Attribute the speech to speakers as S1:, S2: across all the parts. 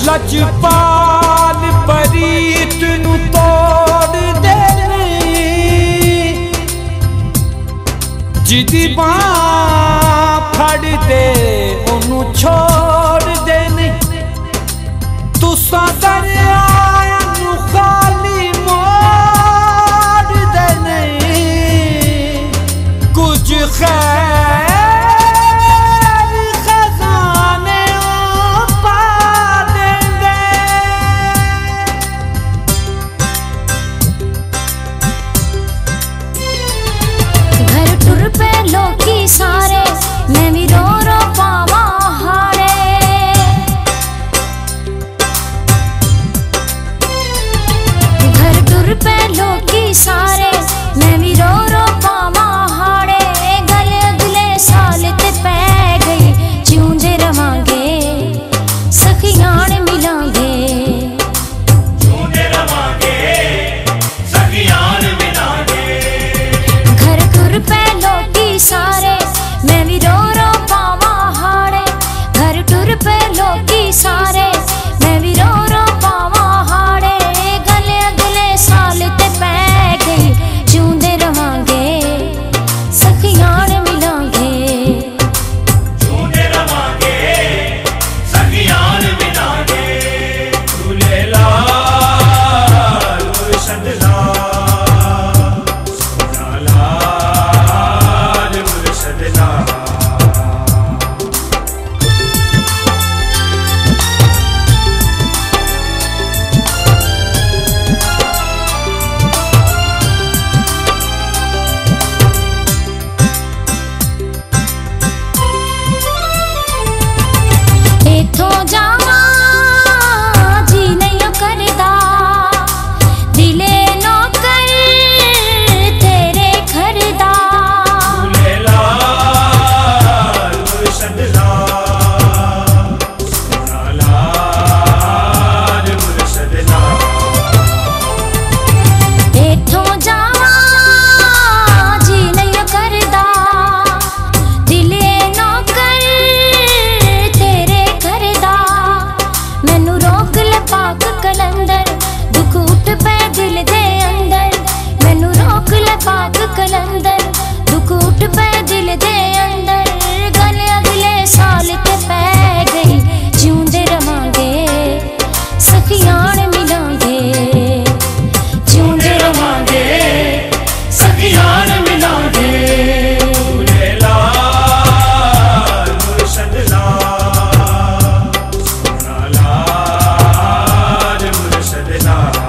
S1: लजपाल परीत नू तोड़ देने जिदी बां फड़ दे ओनू छोड़ देने तुसा दरिया नू खाली मोड़ देने कुछ खैर
S2: सारे मैं भी रो रो पावा हारे घर टुर पे लोकी सारे मैं भी रो रो पावा हारे गले अगले साल ते पै गई जिऊंदे रवांगे सखियान मिलांगे जिऊंदे रवांगे सखियान मिलांगे घर टुर पे लोकी सारे मैं भी रो रो पावा हाड़े घर टुर पे लोकी सारे मैं भी रो रो पावा हाड़े गले अगले साल ते पै गई जिऊंदे रवांगे सखियान मिलांगे जिऊंदे रवांगे सखियान मिलांगे झूले लाल मुर्शद लाल सोना लाल मुर्शद लाल कलंदर दुख उठ पे दिल दे अंदर गले अगले साल ते पै गई जिऊंदे रवांगे सखियान मिलांगे जिऊंदे रवांगे सखियान मिलांगे झूले लाल मुर्शद लाल सोना लाल मुर्शद लाल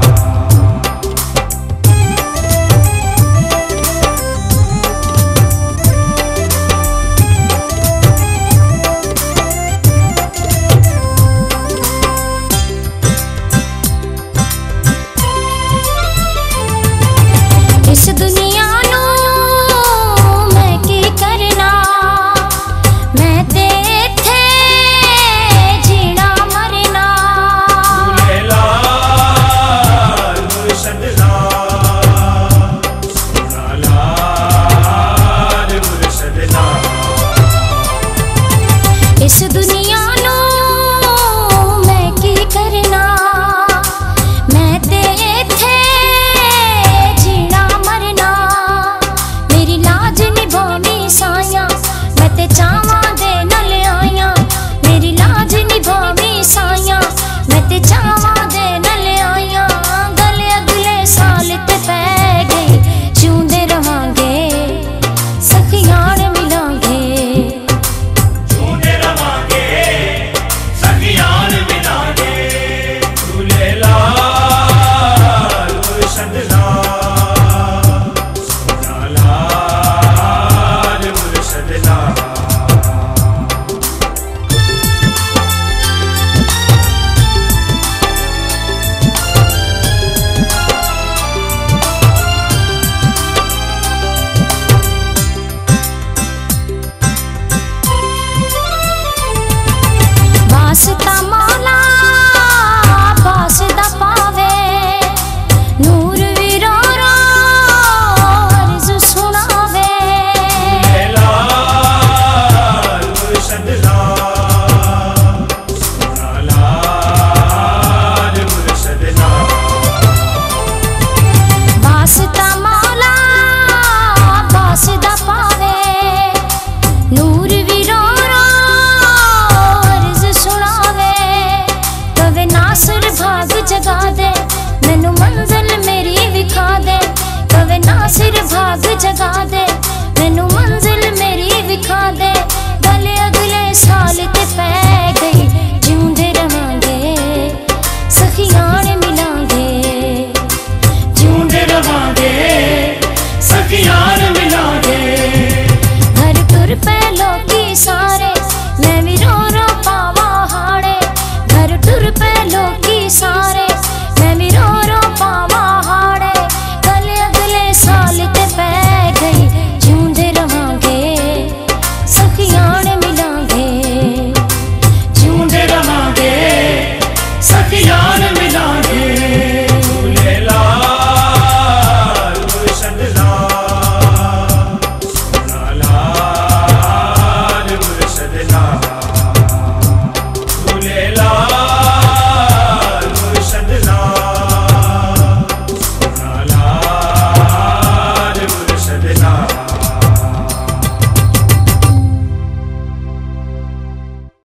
S2: इस दुनिया नू मैं की करना मैं ते इत्थे जीना मरना झूले लाल मुर्शद लाल सोना लाल मुर्शद लाल इस दुनिया नू मैं की करना मैं ते इत्थे मैं ते चावां दे नल आईयां मेरी लाज निभावी साइयां मैं ते चावां दे नल आईयां गले अगले साल ते पै गई जिऊंदे रवांगे सखियान मिलांगे जिऊंदे रवांगे जाग जगा दे, मैनू मंजिल मेरी विखा दे।